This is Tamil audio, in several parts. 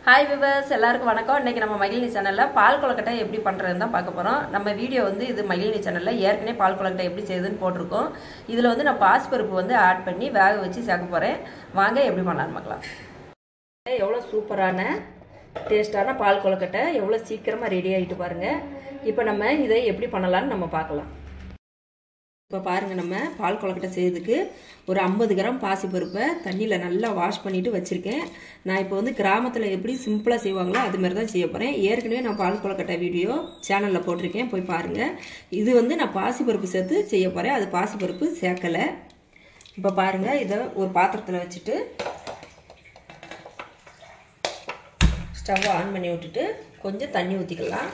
ஹாய் விவர்ஸ் எல்லாருக்கும் வணக்கம். இன்னைக்கு நம்ம மகிழினி சேனல்ல பால் கொழுக்கட்டை எப்படி பண்றதுன்னு தான் பார்க்க போறோம். நம்ம வீடியோ வந்து இது மகிழினி சேனல்ல ஏற்கனவே பால் கொழுக்கட்டை எப்படி செய்யுதுன்னு போட்டிருக்கோம். இதுல வந்து நான் பாசிப்பருப்பு வந்து ஆட் பண்ணி வேக வச்சு சேர்க்க போறேன். வாங்க எப்படி பண்ணலாம்னு பார்க்கலாம். எவ்வளவு சூப்பரான டேஸ்டான பால் கொழுக்கட்டை எவ்வளவு சீக்கிரமா ரெடி ஆயிட்டு பாருங்க. இப்போ நம்ம இதை எப்படி பண்ணலாம்னு நம்ம பார்க்கலாம். இப்போ பாருங்கள், நம்ம பால் கொழுக்கட்டை செய்யறதுக்கு ஒரு 50 கிராம் பாசிப்பருப்பை தண்ணியில் நல்லா வாஷ் பண்ணிவிட்டு வச்சுருக்கேன். நான் இப்போ வந்து கிராமத்தில் எப்படி சிம்பிளாக செய்வாங்களோ அது மாதிரி தான் செய்ய போகிறேன். ஏற்கனவே நான் பால் கொழுக்கட்டை வீடியோ சேனலில் போட்டிருக்கேன், போய் பாருங்கள். இது வந்து நான் பாசிப்பருப்பு சேர்த்து செய்ய போகிறேன், அது பாசிப்பருப்பு சேர்க்கலை. இப்போ பாருங்கள், இதை ஒரு பாத்திரத்தில் வச்சுட்டு ஸ்டவ் ஆன் பண்ணி விட்டுட்டு கொஞ்சம் தண்ணி ஊற்றிக்கலாம்.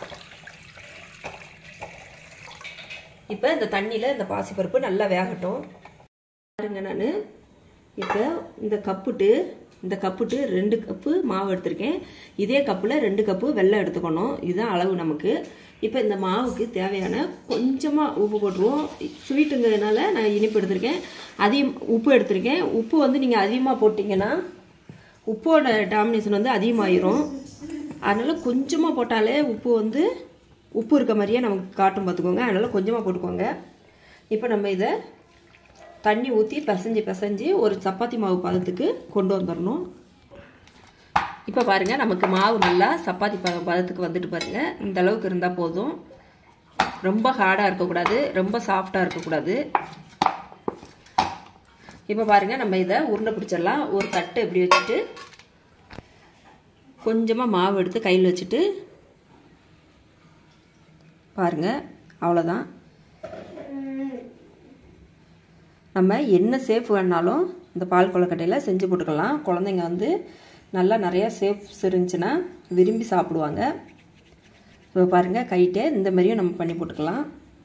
இப்போ இந்த தண்ணியில் இந்த பாசிப்பருப்பு நல்லா வேகட்டும். பாருங்க, நான் இப்போ இந்த கப்புட்டு 2 கப்பு மாவு எடுத்திருக்கேன். இதே கப்பில் 2 கப்பு வெல்லம் எடுத்துக்கணும். இதுதான் அளவு நமக்கு. இப்போ இந்த மாவுக்கு தேவையான கொஞ்சமாக உப்பு போட்டுருவோம். ஸ்வீட்டுங்கிறதுனால நான் இனிப்பு எடுத்திருக்கேன், உப்பு எடுத்திருக்கேன். உப்பு வந்து நீங்கள் அதிகமாக போட்டிங்கன்னா உப்போட டாமினேஷன் வந்து அதிகமாகிடும். அதனால் கொஞ்சமாக போட்டாலே உப்பு இருக்க மாதிரியே நமக்கு காட்டும், பார்த்துக்கோங்க. அதனால் கொஞ்சமாக போட்டுக்கோங்க. இப்போ நம்ம இதை தண்ணி ஊற்றி பிசைஞ்சு ஒரு சப்பாத்தி மாவு பதத்துக்கு கொண்டு வந்துடணும். இப்போ பாருங்கள், நமக்கு மாவு நல்லா சப்பாத்தி பதத்துக்கு வந்துட்டு பாருங்கள். இந்த அளவுக்கு இருந்தால் போதும். ரொம்ப ஹார்டாக இருக்கக்கூடாது, ரொம்ப சாஃப்டாக இருக்கக்கூடாது. இப்போ பாருங்கள், நம்ம இதை உருண்டை பிடிச்சிடலாம். ஒரு தட்டை இப்படி வச்சுட்டு கொஞ்சமாக மாவு எடுத்து கையில் வச்சுட்டு பாருங்க, அவ்வளோதான். நம்ம என்ன சேஃப் வேணாலும் இந்த பால் கொழுக்கட்டையில் செஞ்சு போட்டுக்கலாம். குழந்தைங்க வந்து நல்லா நிறையா சேஃப்ஸ் இருந்துச்சுன்னா விரும்பி சாப்பிடுவாங்க. இப்போ பாருங்கள், கைட்டே இந்த மாதிரியும் நம்ம பண்ணி போட்டுக்கலாம்.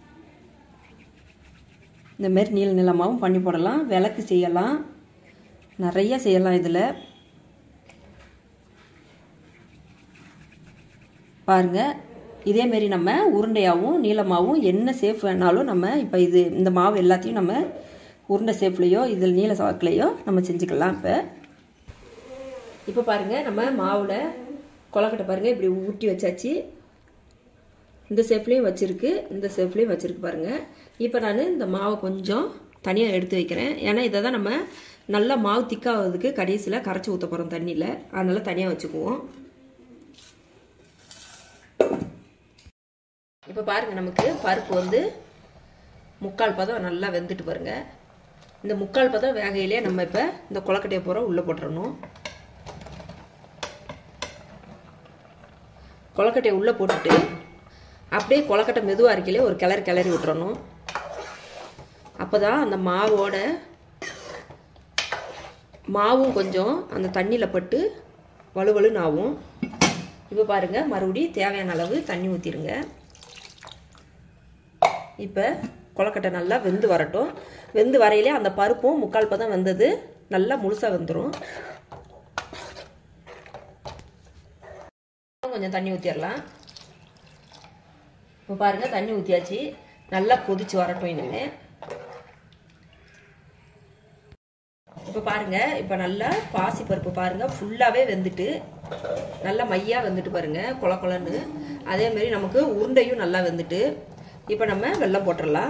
இந்த மாதிரி நீளமாகவும் பண்ணி போடலாம். விளக்கு செய்யலாம், நிறைய செய்யலாம். இதில் பாருங்கள், இதேமாரி நம்ம உருண்டையாகவும் நீளமாகவும் என்ன சேஃப் வேணாலும் நம்ம இப்போ இந்த மாவு எல்லாத்தையும் நம்ம உருண்டை சேஃப்லேயோ இதில் நீள சாக்கிலையோ நம்ம செஞ்சுக்கலாம். இப்போ பாருங்கள், நம்ம மாவில் கொழுக்கட்டை பாருங்கள் இப்படி ஊட்டி வச்சாச்சு. இந்த சேஃப்லேயும் வச்சுருக்கு, இந்த சேஃப்லேயும் வச்சுருக்கு பாருங்கள். இப்போ நான் இந்த மாவை கொஞ்சம் தனியாக எடுத்து வைக்கிறேன். ஏன்னா இதை தான் நம்ம நல்லா மாவு திக்காகிறதுக்கு கடைசியில் கரைச்சி ஊற்ற போகிறோம் தண்ணியில். அதனால் தனியாக வச்சுக்குவோம். இப்போ பாருங்கள், நமக்கு பருப்பு வந்து 3/4 பதம் நல்லா வெந்துட்டு பாருங்க. இந்த 3/4 பதம் வேகையிலே நம்ம இப்போ இந்த கொழுக்கட்டையை பூரா உள்ளே போட்டுறணும். கொழுக்கட்டையை உள்ளே போட்டுட்டு அப்படியே கொழுக்கட்டை மெதுவாக இருக்கையிலே ஒரு கிளறி விட்டுறணும். அப்போ தான் அந்த மாவும் கொஞ்சம் அந்த தண்ணியில் பட்டு வலுவலுன்னு ஆகும். இப்போ பாருங்கள், மறுபடியும் தேவையான அளவு தண்ணி ஊற்றிடுங்க. இப்போ கொழுக்கட்டை நல்லா வெந்து வரட்டும். வெந்து வரையிலே அந்த பருப்பும் 3/4 பதம் வெந்தது நல்லா முழுசாக வெந்துடும். கொஞ்சம் தண்ணி ஊற்றிடலாம். இப்போ பாருங்கள், தண்ணி ஊற்றியாச்சு. நல்லா கொதிச்சு வரட்டும் இனிமேல். இப்போ பாருங்கள், இப்போ நல்லா பாசிப்பருப்பு பாருங்கள் ஃபுல்லாகவே வெந்துட்டு நல்லா மையாக வெந்துட்டு பாருங்கள், கொலன்னு. அதேமாரி நமக்கு உருண்டையும் நல்லா வெந்துட்டு. இப்போ நம்ம வெல்லம் போட்டுடலாம்.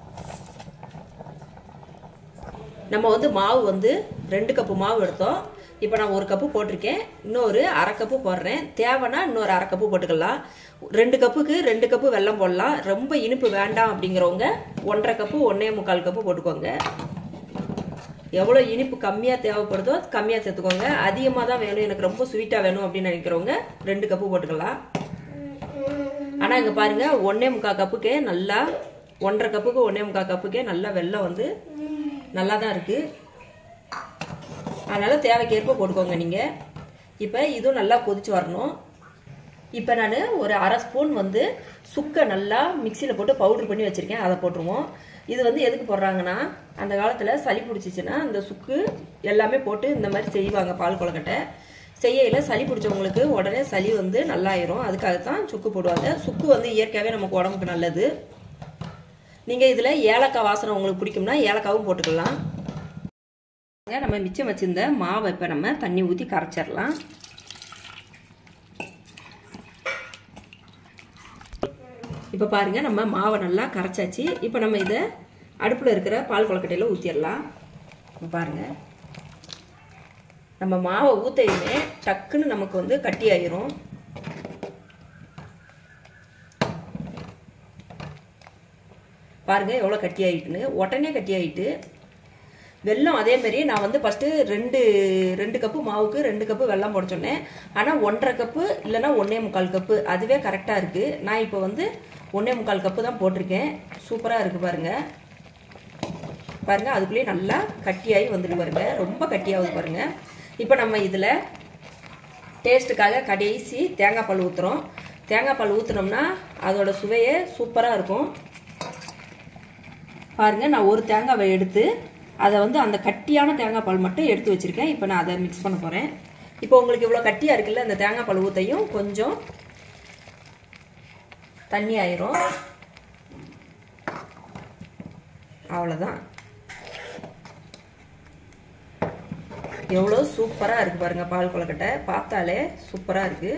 நம்ம வந்து மாவு வந்து 2 கப்பு மாவு எடுத்தோம். இப்போ நான் 1 கப்பு போட்டிருக்கேன், இன்னொரு 1/2 கப்பு போடுறேன். தேவைன்னா இன்னொரு 1/2 கப்பு போட்டுக்கலாம். 2 கப்புக்கு 2 கப்பு வெல்லம் போடலாம். ரொம்ப இனிப்பு வேண்டாம் அப்படிங்கிறவங்க 1/2 கப்பு 1.25 கப்பு போட்டுக்கோங்க. எவ்வளோ இனிப்பு கம்மியாக தேவைப்படுதோ கம்மியாக சேர்த்துக்கோங்க. அதிகமாக தான் வேணும், எனக்கு ரொம்ப ஸ்வீட்டாக வேணும் அப்படின்னு நினைக்கிறவங்க 2 கப்பு போட்டுக்கலாம். ஆனால் இங்கே பாருங்கள், 1.25 கப்புக்கே நல்லா 1/2 கப்புக்கு 1.25 கப்புக்கே நல்லா வெல்லம் வந்து நல்லா தான் இருக்குது. அதனால் தேவைக்கேற்ப போட்டுக்கோங்க நீங்கள். இப்போ இதுவும் நல்லா கொதிச்சு வரணும். இப்போ நான் ஒரு 1/2 ஸ்பூன் வந்து சுக்கை நல்லா மிக்சியில் போட்டு பவுட்ரு பண்ணி வச்சுருக்கேன், அதை போட்டுருவோம். இது வந்து எதுக்கு போடுறாங்கன்னா, அந்த காலத்தில் சளி பிடிச்சிச்சின்னா இந்த சுக்கு எல்லாமே போட்டு இந்த மாதிரி செய்வாங்க. பால் கொழுக்கட்டை செய்யல சளி பிடிச்சவங்களுக்கு உடனே சளி வந்து நல்லாயிரும். அதுக்காகத்தான் சுக்கு போடுவாங்க. சுக்கு வந்து இயற்கையாகவே நமக்கு உடம்புக்கு நல்லது. நீங்கள் இதில் ஏலக்காய் வாசனை உங்களுக்கு பிடிக்கும்னா ஏலக்காவும் போட்டுக்கலாம். நம்ம மிச்சம் வச்சிருந்த மாவை இப்போ நம்ம தண்ணி ஊற்றி கரைச்சிடலாம். இப்போ பாருங்க நம்ம மாவை நல்லா கரைச்சாச்சு. இப்போ நம்ம இதை அடுப்பில் இருக்கிற பால் கொழுக்கட்டையில் ஊற்றிடலாம். பாருங்க நம்ம மாவை ஊற்றையுமே டக்குன்னு நமக்கு வந்து கட்டி ஆயிரும். பாருங்க எவ்வளோ கட்டி ஆகிட்டுன்னு, உடனே கட்டி ஆகிட்டு. வெல்லம் அதே மாதிரி நான் வந்து ஃபஸ்ட்டு ரெண்டு கப்பு மாவுக்கு 2 கப்பு வெல்லம் போட சொன்னேன். ஆனால் 1.5 கப்பு இல்லைன்னா 1.25 கப்பு அதுவே கரெக்டாக இருக்குது. நான் இப்போ வந்து 1.25 கப்பு தான் போட்டிருக்கேன். சூப்பராக இருக்குது பாருங்கள். பாருங்கள் அதுக்குள்ளேயே நல்லா கட்டியாகி வந்துட்டு பாருங்கள், ரொம்ப கட்டியாகுது பாருங்கள். இப்போ நம்ம இதில் டேஸ்ட்டுக்காக கடைசி தேங்காய் பால் ஊற்றுறோம். தேங்காய் பால் ஊற்றினோம்னா அதோட சுவையே சூப்பராக இருக்கும். பாருங்கள் நான் ஒரு தேங்காவை எடுத்து அதை வந்து அந்த கட்டியான தேங்காய் பால் மட்டும் எடுத்து வச்சுருக்கேன். இப்போ நான் அதை மிக்ஸ் பண்ண போகிறேன். இப்போ உங்களுக்கு இவ்வளோ கட்டியாக இருக்குல்ல, அந்த தேங்காய் பால் ஊற்றையும் கொஞ்சம் தண்ணி ஆயிரும். அவ்வளோதான். எவ்வளோ சூப்பராக இருக்குது பாருங்கள் பால் கொழுக்கட்டை, பார்த்தாலே சூப்பராக இருக்குது.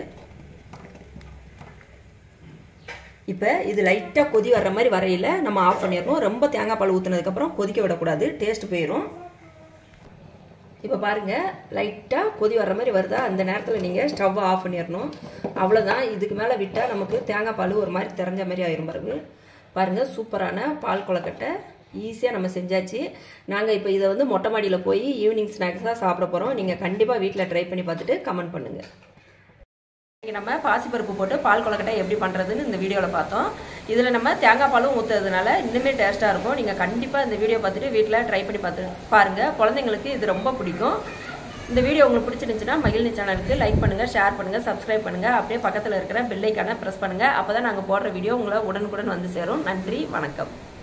இப்போ இது லைட்டாக கொதி வர்ற மாதிரி வரையில் நம்ம ஆஃப் பண்ணிடணும். ரொம்ப தேங்காய் பால் ஊற்றுனதுக்கப்புறம் கொதிக்க விடக்கூடாது, டேஸ்ட் போயிடும். இப்போ பாருங்கள் லைட்டாக கொதி வர்ற மாதிரி வருதா, அந்த நேரத்தில் நீங்கள் ஸ்டவ்வை ஆஃப் பண்ணிடணும். அவ்வளோதான். இதுக்கு மேலே விட்டால் நமக்கு தேங்காய் பால் ஒரு மாதிரி தெரிஞ்ச மாதிரி ஆயிரும் பாருங்க. பாருங்கள் சூப்பரான பால் கொழுக்கட்டை ஈஸியாக நம்ம செஞ்சாச்சு. நாங்கள் இப்போ இதை வந்து மொட்டை மாடியில் போய் ஈவினிங் ஸ்நாக்ஸாக சாப்பிட போகிறோம். நீங்கள் கண்டிப்பாக வீட்டில் ட்ரை பண்ணி பார்த்துட்டு கமெண்ட் பண்ணுங்கள். நம்ம பாசிப்பருப்பு போட்டு பால் கொழுக்கட்டை எப்படி பண்ணுறதுன்னு இந்த வீடியோவில் பார்த்தோம். இதில் நம்ம தேங்காய் பாலும் ஊற்றுறதுனால இன்னுமே டேஸ்ட்டாக இருக்கும். நீங்கள் கண்டிப்பாக இந்த வீடியோ பார்த்துட்டு வீட்டில் ட்ரை பண்ணி பாருங்கள். குழந்தைங்களுக்கு இது ரொம்ப பிடிக்கும். இந்த வீடியோ உங்களுக்கு பிடிச்சிருந்துச்சுன்னா மகிழ்ச்சி சேனலுக்கு லைக் பண்ணுங்கள், ஷேர் பண்ணுங்கள், சப்ஸ்கிரைப் பண்ணுங்கள். அப்படியே பக்கத்தில் இருக்கிற பெல் ஐக்கானை ப்ரெஸ் பண்ணுங்கள். அப்போ தான் நாங்கள் போடுற வீடியோ உங்களை உடனுக்குடன் வந்து சேரும். நன்றி, வணக்கம்.